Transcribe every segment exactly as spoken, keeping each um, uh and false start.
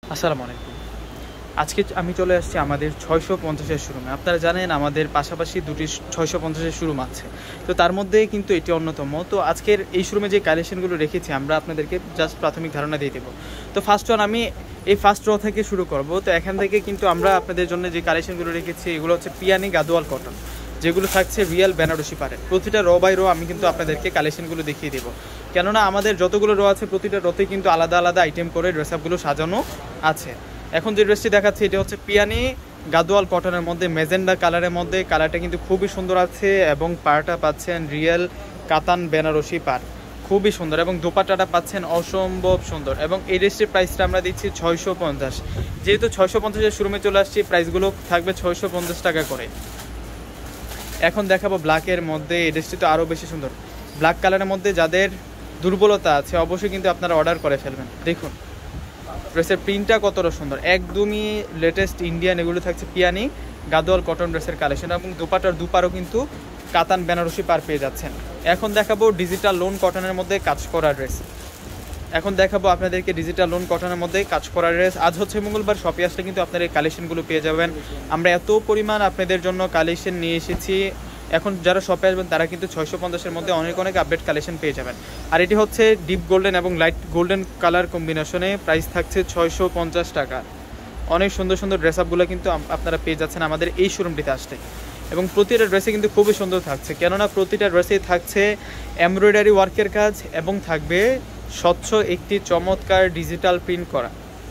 আসসালামু আলাইকুম। আজকে আমি চলে আসছি আমাদের ছয়শো পঞ্চাশের শোরুমে। আপনারা জানেন আমাদের পাশাপাশি দুটি ছয়শো পঞ্চাশের শোরুম আছে, তো তার মধ্যে কিন্তু এটি অন্যতম। তো আজকের এই শোরুমে যে কালেকশনগুলো রেখেছি আমরা আপনাদেরকে জাস্ট প্রাথমিক ধারণা দিয়ে দেবো। তো ফার্স্ট ওয়ান আমি এই ফার্স্ট র থেকে শুরু করব। তো এখান থেকে কিন্তু আমরা আপনাদের জন্য যে কালেকশনগুলো রেখেছি এগুলো হচ্ছে পিয়ানি গাদোয়াল কটন, যেগুলো থাকছে রিয়েল বেনারসি পাড়ের। প্রতিটা র বাই র আমি কিন্তু আপনাদেরকে কালেকশনগুলো দেখিয়ে দেবো, কেননা আমাদের যতগুলো র আছে প্রতিটা রতেই কিন্তু আলাদা আলাদা আইটেম করে ড্রেস আপগুলো সাজানো আছে। এখন যে ড্রেসটি দেখাচ্ছি এটা হচ্ছে পিয়ানি গাদোয়াল কটনের মধ্যে মেজেন্ডা কালারের মধ্যে। কালারটা কিন্তু খুবই সুন্দর আছে এবং পাড়টা পাচ্ছেন রিয়েল কাতান বেনারসি পাড়, খুবই সুন্দর, এবং দোপাট্টাটা পাচ্ছেন অসম্ভব সুন্দর। এবং এই ড্রেসটির প্রাইসটা আমরা দিচ্ছি ছয়শো পঞ্চাশ। যেহেতু ছয়শো পঞ্চাশের শোরুমে চলে আসছি, প্রাইসগুলো থাকবে ছয়শো পঞ্চাশ টাকা করে। এখন দেখাবো ব্ল্যাকের মধ্যে। এই ড্রেসটি তো আরও বেশি সুন্দর। ব্ল্যাক কালারের মধ্যে যাদের দুর্বলতা আছে অবশ্যই কিন্তু আপনারা অর্ডার করে ফেলবেন। দেখুন ড্রেসের প্রিন্টটা কতটা সুন্দর, একদমই লেটেস্ট ইন্ডিয়ান। এগুলো থাকছে পিয়ানি গাদোয়াল কটন ড্রেসের কালেকশন, এবং দুপাটার দুপারও কিন্তু কাতান বেনারসি পার পেয়ে যাচ্ছেন। এখন দেখাবো ডিজিটাল লোন কটনের মধ্যে কাজ করা ড্রেস। এখন দেখাবো আপনাদেরকে ডিজিটাল লোন কটনের মধ্যে কাজ করা ড্রেস। আজ হচ্ছে মঙ্গলবার, শপে আসলে কিন্তু আপনারা এই কালেকশনগুলো পেয়ে যাবেন। আমরা এত পরিমাণ আপনাদের জন্য কালেকশন নিয়ে এসেছি, এখন যারা শপে আসবেন তারা কিন্তু ছয়শো পঞ্চাশের মধ্যে অনেক অনেক আপডেট কালেকশন পেয়ে যাবেন। আর এটি হচ্ছে ডিপ গোল্ডেন এবং লাইট গোল্ডেন কালার কম্বিনেশনে, প্রাইস থাকছে ছয়শো পঞ্চাশ টাকা। অনেক সুন্দর সুন্দর ড্রেস আপগুলো কিন্তু আপনারা পেয়ে যাচ্ছেন আমাদের এই শোরুমটিতে আসলে। এবং প্রতিটা ড্রেসে কিন্তু খুবই সুন্দর থাকছে, কেননা প্রতিটা ড্রেসেই থাকছে এমব্রয়ডারি ওয়ার্কের কাজ এবং থাকবে স্বচ্ছ একটি চমৎকার ডিজিটাল প্রিন্ট করা।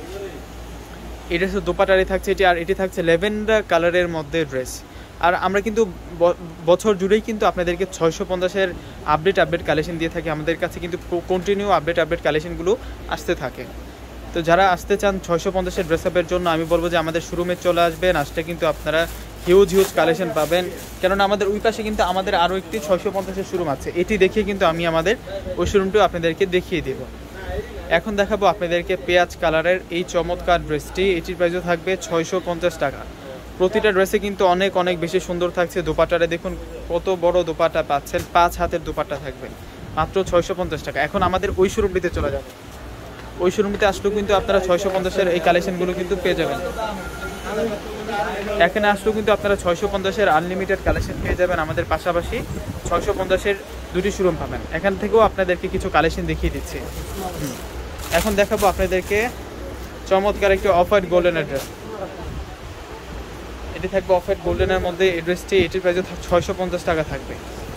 এই ড্রেসের দোপাটারি থাকছে এটি, আর এটি থাকছে ল্যাভেন্ডার কালারের মধ্যে ড্রেস। আর আমরা কিন্তু বছর জুড়েই কিন্তু আপনাদেরকে ছয়শো পঞ্চাশের আপডেট আপডেট কালেকশন দিয়ে থাকি। আমাদের কাছে কিন্তু কন্টিনিউ আপডেট আপডেট কালেকশনগুলো আসতে থাকে। তো যারা আসতে চান ছয়শো পঞ্চাশের ড্রেস আপের জন্য আমি বলবো যে আমাদের শোরুমে চলে আসবেন। আসলে কিন্তু আপনারা হিউজ হিউজ কালেকশন পাবেন, কেননা আমাদের ওই পাশে কিন্তু আমাদের আরও একটি ছয়শো পঞ্চাশের শোরুম আছে। এটি দেখিয়ে কিন্তু আমি আমাদের ওই শোরুমটিও আপনাদেরকে দেখিয়ে দেব। এখন দেখাবো আপনাদেরকে পেঁয়াজ কালারের এই চমৎকার ড্রেসটি। এটির প্রাইসও থাকবে ছয়শো পঞ্চাশ টাকা। প্রতিটা ড্রেসে কিন্তু অনেক অনেক বেশি সুন্দর থাকছে। দোপাট্টারে দেখুন কত বড় দোপাট্টা পাচ্ছেন, পাঁচ হাতের দোপাট্টা থাকবে, মাত্র ছয়শো পঞ্চাশ টাকা। এখন আমাদের ওই শোরুমটিতে চলে যাবে। ওই শোরুমটিতে আসলেও কিন্তু আপনারা ছয়শো পঞ্চাশের এই কালেকশনগুলো কিন্তু পেয়ে যাবেন। এখানে আসলেও কিন্তু আপনারা ছয়শো পঞ্চাশের আনলিমিটেড কালেকশন পেয়ে যাবেন। আমাদের পাশাপাশি ছয়শো পঞ্চাশের দুটি শোরুম পাবেন। এখান থেকেও আপনাদেরকে কিছু কালেকশন দেখিয়ে দিচ্ছি। এখন দেখাবো আপনাদেরকে চমৎকার একটি অফ হোয়াইট গোল্ডেনের ড্রেস। এটি থাকবে অফ হোয়াইট গোল্ডেনের মধ্যে। এই ড্রেসটি এটির প্রাইসে ছয়শো পঞ্চাশ টাকা থাকবে।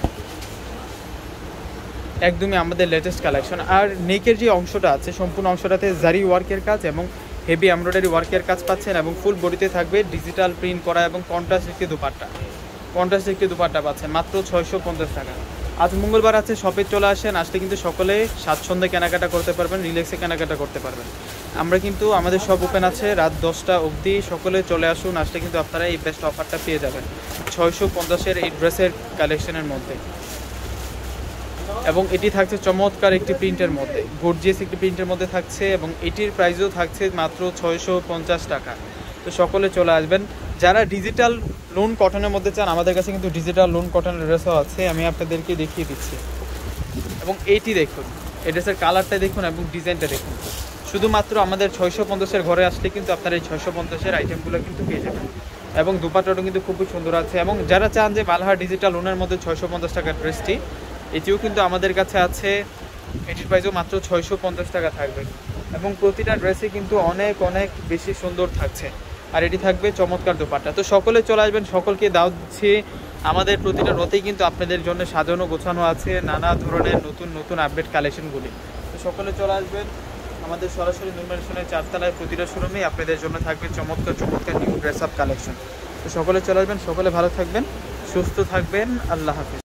একদমই আমাদের লেটেস্ট কালেকশন। আর নেকের যে অংশটা আছে সম্পূর্ণ অংশটাতে জারি ওয়ার্কের কাজ এবং হেভি এমব্রয়ডারি ওয়ার্কের কাজ পাচ্ছেন, এবং ফুল বডিতে থাকবে ডিজিটাল প্রিন্ট করা এবং কন্ট্রাস্ট একটি দুপাট্টা। কন্ট্রাস্ট একটি দুপাট্টা পাচ্ছেন মাত্র ছয়শো পঞ্চাশ টাকা। আজ মঙ্গলবার আছে, শপে চলে আসেন। আসলে কিন্তু সকলে স্বাচ্ছন্দ্যে কেনাকাটা করতে পারবেন, রিল্যাক্সে কেনাকাটা করতে পারবেন। আমরা কিন্তু আমাদের শপ ওপেন আছে রাত দশটা অবধি। সকলে চলে আসুন, আসলে কিন্তু আপনারা এই বেস্ট অফারটা পেয়ে যাবেন ছয়শো পঞ্চাশের এই ড্রেসের কালেকশনের মধ্যে। এবং এটি থাকছে চমৎকার একটি প্রিন্টের মধ্যে, গর্জিয়াস একটি প্রিন্টের মধ্যে থাকছে, এবং এটির প্রাইসও থাকছে মাত্র ছয়শো পঞ্চাশ টাকা। তো সকলে চলে আসবেন। যারা ডিজিটাল লোন কটনের মধ্যে চান, আমাদের কাছে কিন্তু ডিজিটাল লোন কটনের ড্রেসও আছে, আমি আপনাদেরকে দেখিয়ে দিচ্ছি। এবং এইটি দেখুন, এই ড্রেসের কালারটা দেখুন এবং ডিজাইনটা দেখুন। শুধুমাত্র আমাদের ছয়শো পঞ্চাশের ঘরে আসলে কিন্তু আপনারা এই ছয়শো পঞ্চাশের আইটেমগুলো কিন্তু পেয়ে যাবেন। এবং দুপাট্টাটাও কিন্তু খুবই সুন্দর আছে। এবং যারা চান যে মালহার ডিজিটাল লোনের মধ্যে ছয়শো পঞ্চাশ টাকার ড্রেসটি, এটিও কিন্তু আমাদের কাছে আছে। এটির প্রাইসও মাত্র ছয়শো পঞ্চাশ টাকা থাকবে। এবং প্রতিটা ড্রেসে কিন্তু অনেক অনেক বেশি সুন্দর থাকছে। আর এটি থাকবে চমৎকার দোপাট্টা। তো সকলে চলে আসবেন, সকলকে দাওয়াত দিচ্ছি। আমাদের প্রতিটা রতেই কিন্তু আপনাদের জন্য সাজানো গোছানো আছে নানা ধরনের নতুন নতুন আপডেট কালেকশনগুলি। তো সকলে চলে আসবেন আমাদের সরাসরি নূর ম্যানশনের চারতলায়। প্রতিটা শোরুমেই আপনাদের জন্য থাকবে চমৎকার চমৎকার নিউ ড্রেস আপ কালেকশন। তো সকলে চলে আসবেন, সকলে ভালো থাকবেন, সুস্থ থাকবেন। আল্লাহ হাফিজ।